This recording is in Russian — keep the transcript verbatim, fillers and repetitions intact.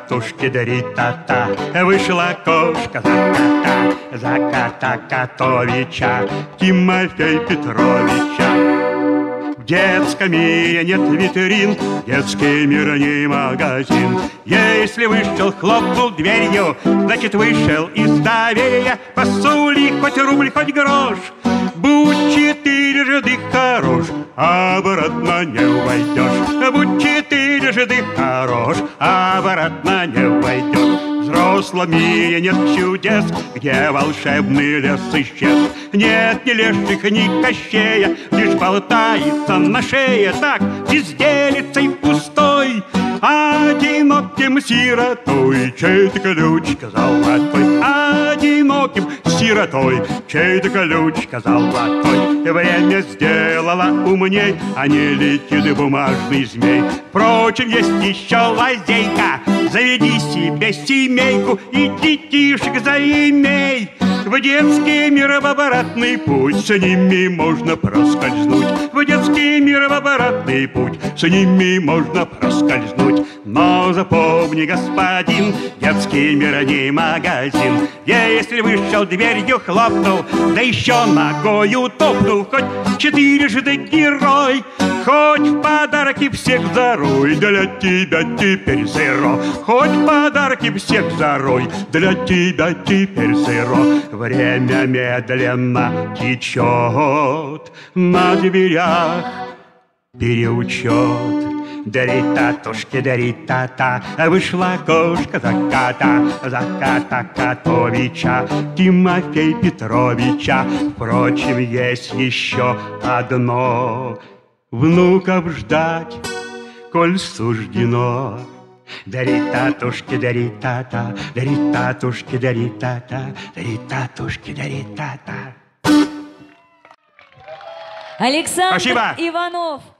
татушки, дари та-та. Вышла кошка за кота, за кота Котовича, Тимофей Петровича. В детском мире нет витрин, детский мир не магазин. Если вышел, хлопнул дверью, значит вышел из доверия. Посули хоть рубль, хоть грош, будь четыре жды хорош, обратно не войдешь. Будь четыре жды хорош, обратно не войдешь. В взрослом мире нет чудес, где волшебный лес исчез. Нет ни леших, ни кощея, лишь болтается на шее так, безделицей пустой, одиноким сиротой. Чей-то ключик золотой, одиноким сиротой, чей-то ключик золотой. Время сделало умней, а не летит бумажный змей. Впрочем, есть еще лазейка, заведи себе семейку и детишек заимей. В детский мир в обратный путь, с ними можно проскользнуть. В детский мир в обратный путь, с ними можно проскользнуть. Но запомни, господин, детский мир не магазин. Если вышел, дверью хлопнул, да еще ногою топнул, хоть четырежды герой, хоть в подарки всех зарой, для тебя теперь зеро. Хоть в подарки всех зарой, для тебя теперь зеро. Время медленно течет, на дверях переучет. Дари татушки, дари та-та, вышла кошка за кота, за кота Котовича, Тимофей Петровича. Впрочем, есть еще одно: внуков ждать, коль суждено. Дари татушки, дари та-та, дари татушки, дари та-та, дари татушки, дари та-та. Александр Спасибо. Иванов.